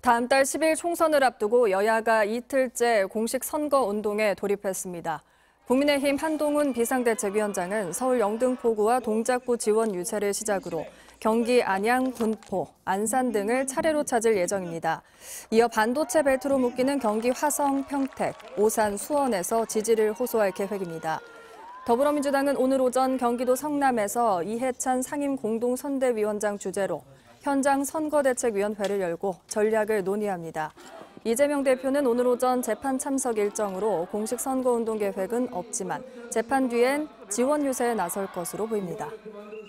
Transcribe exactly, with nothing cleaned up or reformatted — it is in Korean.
다음 달 십 일 총선을 앞두고 여야가 이틀째 공식 선거 운동에 돌입했습니다. 국민의힘 한동훈 비상대책위원장은 서울 영등포구와 동작구 지원 유세를 시작으로 경기 안양, 군포, 안산 등을 차례로 찾을 예정입니다. 이어 반도체 벨트로 묶이는 경기 화성, 평택, 오산, 수원에서 지지를 호소할 계획입니다. 더불어민주당은 오늘 오전 경기도 성남에서 이해찬 상임 공동선대위원장 주재로 현장 선거대책위원회를 열고 전략을 논의합니다. 이재명 대표는 오늘 오전 재판 참석 일정으로 공식 선거운동 계획은 없지만 재판 뒤엔 지원 유세에 나설 것으로 보입니다.